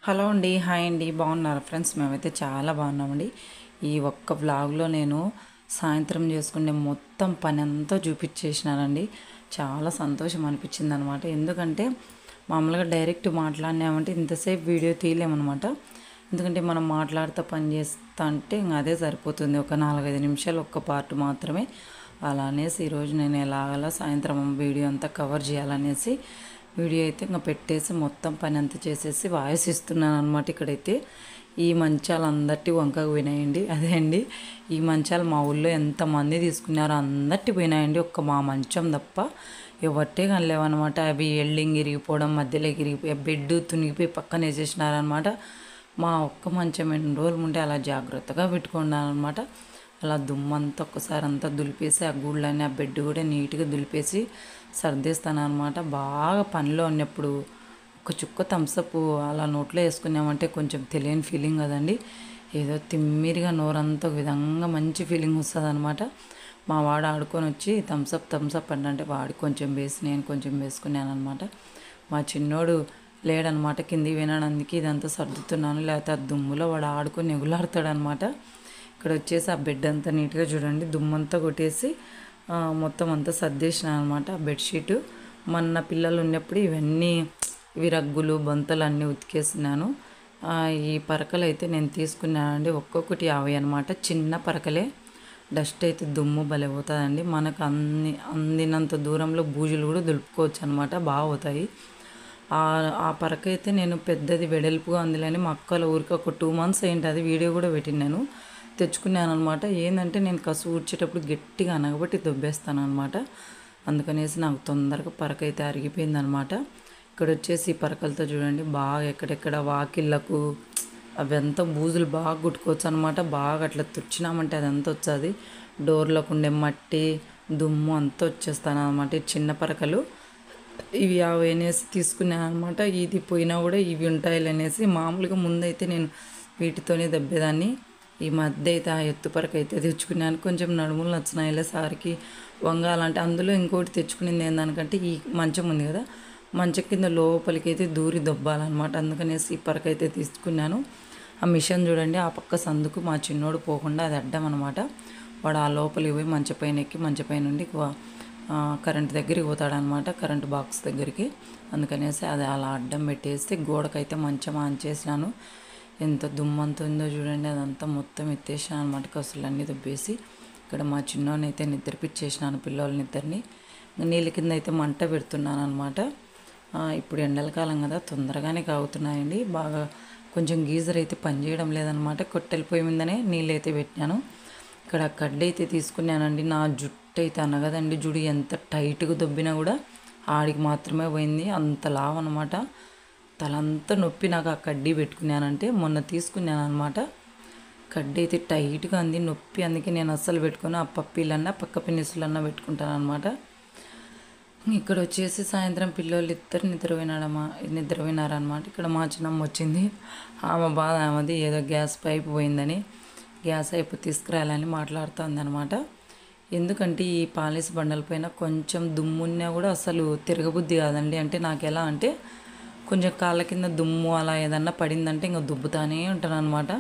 Hello అండి, hi అండి, బాగున్నారా ఫ్రెండ్స్? మేమైతే చాలా బాగున్నామండి. ఈ ఒక్క వ్లాగ్లో నేను సాయంత్రం చేసుకునే మొత్తం పని అంతా చూపించేసినానండి. చాలా సంతోషం అనిపించింది అనమాట. ఎందుకంటే మామూలుగా డైరెక్ట్ మాట్లాడినామంటే ఇంతసేపు వీడియో తీయలేమన్నమాట. ఎందుకంటే మనం మాట్లాడుతూ పని చేస్తా అంటే ఇంకా అదే సరిపోతుంది. ఒక 4-5 నిమిషాలు ఒక్క పార్ట్ మాత్రమే. అలా అనేసి ఈరోజు నేను ఎలాగలా సాయంత్రం వీడియో అంతా కవర్ చేయాలనేసి వీడియో అయితే ఇంకా పెట్టేసి మొత్తం పని అంతా చేసేసి వాయిస్ ఇస్తున్నాను అనమాట. ఇక్కడైతే ఈ మంచాలు అందరిటి వంకకు పోయినాయండి. అదే అండి, ఈ మంచాలు మా ఊళ్ళో ఎంతమంది తీసుకున్నారో అందరిటి పోయినాయండి. ఒక్క మా మంచం తప్ప ఎవట్టే కనలేవన్నమాట. అవి ఎల్డింగ్ ఇరిగిపోవడం, మధ్యలో ఇరిగిపోయి బెడ్ తునిగిపోయి పక్కన వేసేసినారనమాట. మా ఒక్క మంచం ఎన్ని రోజులు ఉంటే అలా జాగ్రత్తగా పెట్టుకున్నాను అనమాట. అలా దుమ్మంతా ఒక్కసారి అంతా దులిపేసి ఆ గూళ్ళని ఆ బెడ్ కూడా నీట్గా దులిపేసి సర్దేస్తాను అనమాట. బాగా పనిలో ఉన్నప్పుడు ఒక చుక్క థమ్సప్ అలా నోట్లో వేసుకున్నామంటే కొంచెం తెలియని ఫీలింగ్ కదండి. ఏదో తిమ్మిరిగా నోరంతా ఒక విధంగా మంచి ఫీలింగ్ వస్తుంది అనమాట. మా వాడు ఆడుకొని వచ్చి థమ్సప్ అంటే వాడు కొంచెం వేసి నేను కొంచెం వేసుకున్నాను అనమాట. మా చిన్నోడు లేడనమాట, కిందికి వినాడు. అందుకే ఇదంతా సర్దుతున్నాను, లేకపోతే ఆ దుమ్ములో వాడు ఆడుకొని ఎగులాడతాడనమాట. ఇక్కడ వచ్చేసి ఆ బెడ్ అంతా నీట్గా చూడండి, దుమ్మంతా కొట్టేసి మొత్తం అంతా సర్దేసిన అనమాట. బెడ్షీటు మొన్న పిల్లలు ఉన్నప్పుడు ఇవి రగ్గులు బొంతలు అన్నీ ఉతికేసినాను. ఈ పరకలు అయితే నేను తీసుకున్నానండి, ఒక్కొక్కటి 50 అనమాట. చిన్న పరకలే, డస్ట్ అయితే దుమ్ము భలే పోతుందండి. మనకు అందినంత దూరంలో బూజులు కూడా దులుపుకోవచ్చు అనమాట, బాగా పోతాయి. ఆ పరక అయితే నేను పెద్దది వెడల్పుగా అందులోని మా అక్కల ఊరికి ఒక 2 months అయింది. అది వీడియో కూడా పెట్టినాను. తెచ్చుకున్నాను అనమాట. ఏంటంటే నేను కసు ఊడ్చేటప్పుడు గట్టిగా అనగబట్టి దొబ్బేస్తాను అనమాట. అందుకనేసి నాకు తొందరగా పరక అయితే అరిగిపోయిందనమాట. ఇక్కడ వచ్చేసి పరకలతో చూడండి బాగా ఎక్కడెక్కడ వాకిళ్ళకు అవంతా బూజులు బాగా గుట్టుకోవచ్చు అనమాట. బాగా అట్లా తుడిచినామంటే అదంతా వచ్చేది. డోర్లకు ఉండే మట్టి దుమ్ము అంతా వచ్చేస్తాను అనమాట. చిన్న పరకలు ఇవి 50 అనేసి తీసుకున్నాను అనమాట. ఇది పోయినా కూడా ఇవి ఉంటాయి అనేసి మామూలుగా ముందైతే నేను వీటితోనే దబ్బేదాన్ని. ఈ మధ్య అయితే ఆ ఎత్తుపరకు అయితే తెచ్చుకున్నాను. కొంచెం నడుములు నచ్చినాయిలే సార్కి వంగాలంటే. అందులో ఇంకోటి తెచ్చుకునేది ఏందనుకంటే ఈ మంచం ఉంది కదా, మంచం కింద లోపలికి అయితే దూరి దొబ్బాలన్నమాట. అందుకనేసి ఈ పరకు అయితే తీసుకున్నాను. ఆ మిషన్ చూడండి, ఆ పక్క సందుకు మా చిన్నోడు పోకుండా అది అడ్డం అనమాట. వాడు ఆ లోపలికి పోయి మంచపైన ఎక్కి మంచపైన నుండి కరెంట్ దగ్గరికి పోతాడనమాట, కరెంట్ బాక్స్ దగ్గరికి. అందుకనేసి అది అలా అడ్డం పెట్టేస్తే గోడకైతే మంచం ఆన్ చేసినాను. ఎంత దుమ్మంత ఉందో చూడండి, అదంతా మొత్తం ఎత్తేసాను అనమాట, కసులన్నీ దుబ్బేసి. ఇక్కడ మా చిన్నోని అయితే నిద్రపిచ్చేసినాను పిల్లల్నిద్దరిని. నీళ్ళ కింద అయితే మంట పెడుతున్నాను అనమాట. ఇప్పుడు ఎండల కాలం కదా, తొందరగానే కాగుతున్నాయండి బాగా. కొంచెం గీజర్ అయితే పనిచేయడం లేదనమాట. కట్టెల పొయ్యి మీదనే నీళ్ళు అయితే పెట్టినాను. ఇక్కడ కడ్డ అయితే తీసుకున్నానండి. నా జుట్టు అయితే అనగదండి, జుడి ఎంత టైట్గా దొబ్బినా కూడా ఆడికి మాత్రమే పోయింది, అంత లావు అనమాట. తలంతా నొప్పి నాకు ఆ కడ్డీ పెట్టుకున్నానంటే. మొన్న తీసుకున్నాను అనమాట, కడ్డీ అయితే టైట్గా అంది, నొప్పి. అందుకే నేను అస్సలు పెట్టుకుని ఆ పప్పీలన్నా పక్క పిన్నిసులన్నా పెట్టుకుంటాను అనమాట. ఇక్కడ వచ్చేసి సాయంత్రం పిల్లలు ఇద్దరు నిద్రపోయినారనమాట. ఇక్కడ మా చిన్నమ్మ వచ్చింది. ఆమె బాధ ఆమెది, ఏదో గ్యాస్ పైప్ పోయిందని గ్యాస్ పైపు తీసుకురాయాలని మాట్లాడుతుంది అనమాట. ఎందుకంటే ఈ పాలిస్ బండలపైన కొంచెం దుమ్మున్నా కూడా అసలు తిరగబుద్ధి కాదండి. అంటే నాకు ఎలా అంటే కొంచెం కాళ్ళ కింద దుమ్ము అలా ఏదన్నా పడిందంటే ఇంకా దుబ్బుతానే ఉంటాను అనమాట.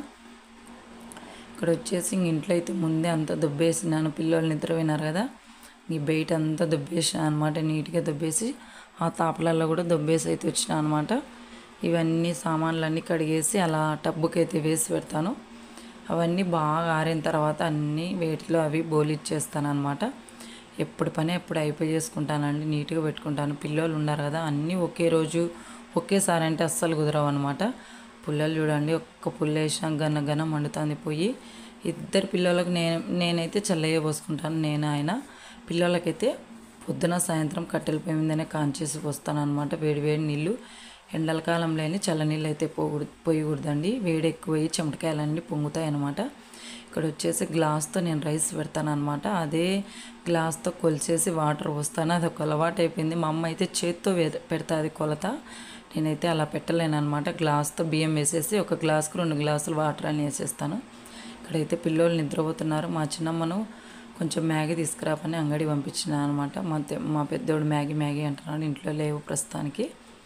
ఇక్కడ వచ్చేసి ఇంట్లో అయితే ముందే అంతా దుబ్బేసినాను. పిల్లలు నిద్రపోయినారు కదా, ఈ బయట అంతా దుబ్బేసాను అనమాట. నీట్గా దుబ్బేసి ఆ తాపలలో కూడా దుబ్బేసి అయితే వచ్చినా అనమాట. ఇవన్నీ సామాన్లన్నీ కడిగేసి అలా టబ్బుకి అయితే వేసి పెడతాను. అవన్నీ బాగా ఆరిన తర్వాత అన్నీ వేటిలో అవి బోలిచ్చేస్తాను అనమాట. ఎప్పుడు పని ఎప్పుడు అయిపోయి చేసుకుంటానండి, నీట్గా పెట్టుకుంటాను. పిల్లలు ఉన్నారు కదా, అన్నీ ఒకే రోజు ఒకేసారి అంటే అస్సలు కుదరవు అనమాట. పుల్లలు చూడండి, ఒక్క పుల్ల వేసినా గన మండుతుంది పొయ్యి. ఇద్దరు పిల్లలకు నేనైతే చల్లయ్య పోసుకుంటాను, నేను ఆయన. పిల్లలకైతే పొద్దున సాయంత్రం కట్టెల పొయ్యి మీదనే కాంచేసి పోస్తాను అనమాట. వేడి నీళ్ళు, ఎండల కాలంలో చల్ల నీళ్ళు అయితే పోయకూడదండి, వేడి ఎక్కువయ్యి చెమటకాయలన్నీ పొంగుతాయి అనమాట. ఇక్కడ వచ్చేసి గ్లాస్తో నేను రైస్ పెడతాను అనమాట. అదే గ్లాస్తో కొలిచేసి వాటర్ పోస్తాను. అది ఒక అలవాటు అయిపోయింది. మా అమ్మ అయితే చేత్తో పెడతాది కొలత, నేనైతే అలా పెట్టలేను అనమాట. గ్లాస్తో బియ్యం వేసేసి ఒక గ్లాస్కు 2 గ్లాసులు వాటర్ అని వేసేస్తాను. ఇక్కడైతే పిల్లలు నిద్రపోతున్నారు. మా చిన్నమ్మను కొంచెం మ్యాగీ తీసుకురాపని అంగడి పంపించిన అనమాట. మా పెద్దోడు మ్యాగీ అంటున్నాడు, ఇంట్లో లేవు ప్రస్తుతానికి.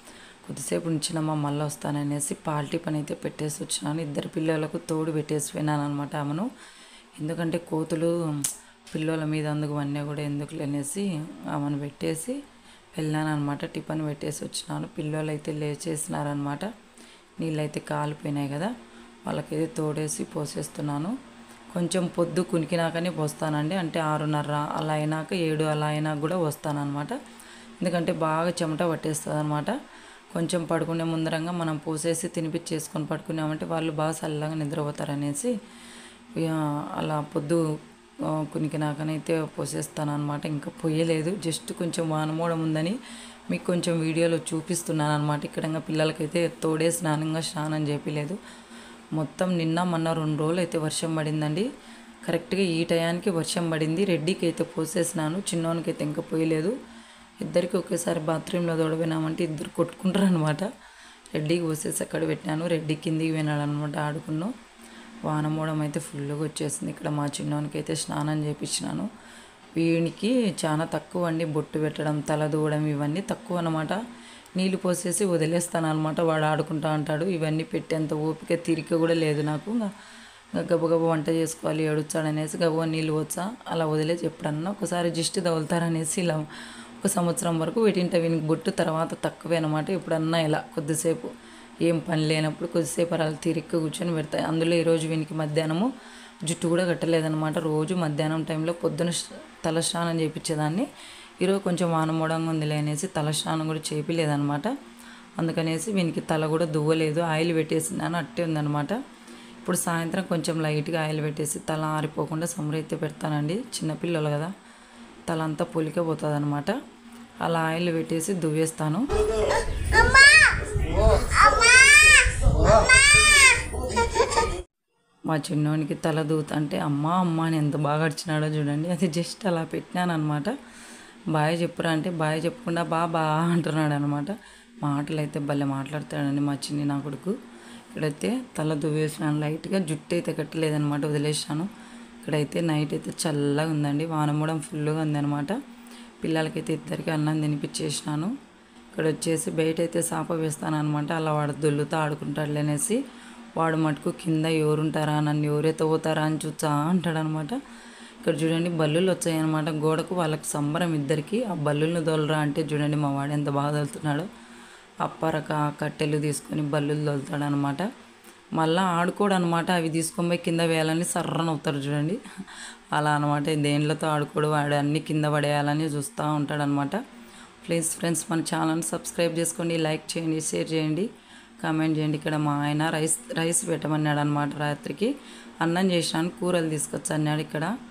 కొద్దిసేపు ఉంచినమ్మా మళ్ళీ వస్తాననేసి పాల్టీ పని అయితే పెట్టేసి వచ్చినాను. ఇద్దరు పిల్లలకు తోడు పెట్టేసి పోయినాను అనమాట ఆమెను. ఎందుకంటే కోతులు పిల్లల మీద అందుకు అన్నీ కూడా ఎందుకు అనేసి ఆమెను పెట్టేసి వెళ్ళాను అనమాట. టిఫిన్ పెట్టేసి వచ్చినాను. పిల్లలు అయితే లేచేసినారనమాట. నీళ్ళైతే కాలిపోయినాయి కదా, వాళ్ళకైతే తోడేసి పోసేస్తున్నాను. కొంచెం పొద్దు కునికినాకనే పోస్తానండి. అంటే 6:30 అలా అయినాక 7 అలా అయినా కూడా వస్తానన్నమాట. ఎందుకంటే బాగా చెమట పట్టేస్తుంది అనమాట. కొంచెం పడుకునే ముందరంగా మనం పోసేసి తినిపించేసుకొని పడుకున్నామంటే వాళ్ళు బాగా చల్లగా నిద్రపోతారనేసి అలా పొద్దు కునికినాకనైతే పోసేస్తాను అనమాట. ఇంకా పొయ్యలేదు, జస్ట్ కొంచెం వానమూడం ఉందని మీకు కొంచెం వీడియోలో చూపిస్తున్నాను అనమాట. ఇక్కడ పిల్లలకైతే తోడే స్నానం చేపిలేదు. మొత్తం నిన్న మొన్న 2 రోజులు అయితే వర్షం పడిందండి. కరెక్ట్గా ఈ టయానికి వర్షం పడింది. రెడ్డికి అయితే పోసేసినాను, చిన్నోనికి అయితే ఇంకా పోయలేదు. ఇద్దరికి ఒకేసారి బాత్రూంలో తోడపోయినామంటే ఇద్దరు కొట్టుకుంటారు అనమాట. రెడ్డికి పోసేసి అక్కడ పెట్టినాను. రెడ్డి కిందికి వినాడు అనమాట, ఆడుకున్నాం. వానమూడం అయితే ఫుల్గా వచ్చేసింది. ఇక్కడ మా చిన్నోనికి అయితే స్నానం చేయించినాను. వీనికి చాలా తక్కువ అండి, బొట్టు పెట్టడం, తల దూవడం ఇవన్నీ తక్కువ అనమాట. నీళ్ళు పోసేసి వదిలేస్తాను అనమాట. వాడు ఆడుకుంటా ఉంటాడు. ఇవన్నీ పెట్టేంత ఓపిక తీరిక కూడా లేదు నాకు. గబగబ వంట చేసుకోవాలి, ఏడుచాడనేసి గబగబా నీళ్ళు వచ్చా అలా వదిలేసి ఎప్పుడన్నా ఒకసారి జిస్ట్ తగులుతారనేసి ఇలా 1 సంవత్సరం వరకు వీటింట వీనికి బొట్టు, తర్వాత తక్కువే అనమాట. ఎప్పుడన్నా ఇలా కొద్దిసేపు ఏం పని లేనప్పుడు కొద్దిసేపు అలా తీరిక కూర్చొని పెడతాయి. అందులో ఈరోజు వీనికి మధ్యాహ్నము జుట్టు కూడా కట్టలేదనమాట. రోజు మధ్యాహ్నం టైంలో పొద్దున తల స్నానం చేయించేదాన్ని. ఈరోజు కొంచెం వానమూడంగా ఉందిలే అనేసి తల స్నానం కూడా చేపిలేదనమాట. అందుకనేసి వీనికి తల కూడా దువ్వలేదు, ఆయిల్ పెట్టేసినాను, అట్టే ఉందనమాట. ఇప్పుడు సాయంత్రం కొంచెం లైట్గా ఆయిల్ పెట్టేసి తల ఆరిపోకుండా సమరైతే పెడతానండి. చిన్నపిల్లలు కదా, తల అంతా పొలికపోతుంది అనమాట. అలా ఆయిల్ పెట్టేసి దువ్వేస్తాను. మా చిన్నోనికి తల దూతంటే అమ్మ అని ఎంత బాగా అడిచినాడో చూడండి. అది జస్ట్ అలా పెట్టినాను అనమాట. బాయ్ చెప్పురా అంటే బాయ్ చెప్పకుండా బా అంటున్నాడు అనమాట. మాటలు అయితే భలే మాట్లాడతాడండి మా చిన్ని నా కొడుకు. ఇక్కడైతే తల దువ్వేసినాను లైట్గా, జుట్టు అయితే కట్టలేదనమాట, వదిలేసాను. ఇక్కడైతే నైట్ అయితే చల్లగా ఉందండి, వానమూడం ఫుల్గా ఉందనమాట. పిల్లలకైతే ఇద్దరికి అన్నం తినిపించేసినాను. ఇక్కడ వచ్చేసి బయట అయితే సాప వేస్తాను అనమాట. అలా వాడు దొల్లుతో ఆడుకుంటాడు అనేసి వాడు మటుకు కింద ఎవరుంటారా, నన్ను ఎవరైతే పోతారా అని చూచా అంటాడనమాట. ఇక్కడ చూడండి బల్లులు వచ్చాయన్నమాట గోడకు. వాళ్ళకి సంబరం ఇద్దరికి. ఆ బల్లులను దొలరా అంటే చూడండి మా వాడు ఎంత బాగా దొలుతున్నాడో. అప్పరక కట్టెలు తీసుకొని బల్లులు దొలుతాడనమాట. మళ్ళీ ఆడుకోడు అనమాట. అవి తీసుకొని పోయి కింద వేయాలని సర్రన అవుతారు చూడండి. అలా అనమాట. దేంట్లతో ఆడుకోడు వాడు, అన్నీ కింద పడేయాలని చూస్తూ ఉంటాడనమాట. ప్లీజ్ ఫ్రెండ్స్ మన ఛానల్ సబ్స్క్రైబ్ చేసుకోండి, లైక్ చేయండి, షేర్ చేయండి, కామెంట్ చేయండి. ఇక్కడ మా ఆయన రైస్ పెట్టమన్నాడు అనమాట. రాత్రికి అన్నం చేసినాను, కూరలు తీసుకొచ్చి అన్నాడు.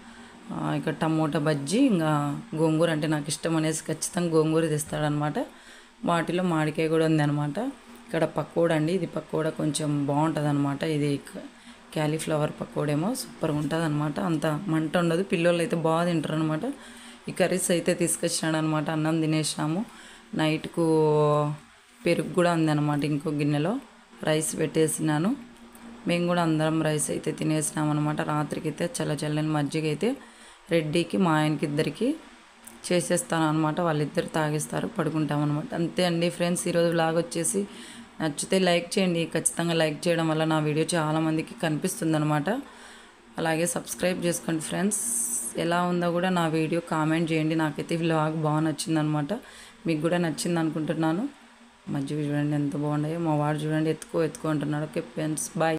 ఇక్కడ టమోటా బజ్జీ, ఇంకా గోంగూర అంటే నాకు ఇష్టం అనేసి ఖచ్చితంగా గోంగూర తెస్తాడనమాట. వాటిలో మామిడికాయ కూడా ఉందన్నమాట. ఇక్కడ పకోడా అండి, ఇది పకోడా కొంచెం బాగుంటుంది అనమాట. ఇది క్యాలీఫ్లవర్ పకోడేమో సూపర్గా ఉంటుంది అనమాట. అంత మంట ఉండదు, పిల్లలు అయితే బాగా తింటారు అనమాట. ఈ కర్రీస్ అయితే తీసుకొచ్చినాడు అనమాట. అన్నం తినేసినాము. నైట్కు పెరుగు కూడా ఉందన్నమాట. ఇంకో గిన్నెలో రైస్ పెట్టేసినాను. మేము కూడా అందరం రైస్ అయితే తినేసినాం అనమాట. రాత్రికి అయితే చల్లని మజ్జిగ అయితే రెడ్డికి మా ఆయనకి ఇద్దరికి చేసేస్తాను అనమాట. వాళ్ళిద్దరు తాగేస్తారు, పడుకుంటాం అనమాట. అంతే అండి ఫ్రెండ్స్, ఈరోజు వ్లాగ్ వచ్చేసి నచ్చితే లైక్ చేయండి. ఖచ్చితంగా లైక్ చేయడం వల్ల నా వీడియో చాలామందికి కనిపిస్తుంది అనమాట. అలాగే సబ్స్క్రైబ్ చేసుకోండి ఫ్రెండ్స్. ఎలా ఉందో కూడా నా వీడియో కామెంట్ చేయండి. నాకైతే వ్లాగ్ బాగా నచ్చిందనమాట. మీకు కూడా నచ్చింది అనుకుంటున్నాను. మజ్జిగ చూడండి ఎంత బాగున్నాయో. మా వాడు చూడండి ఎత్తుకో అంటున్నాడు. Okay friends, bye.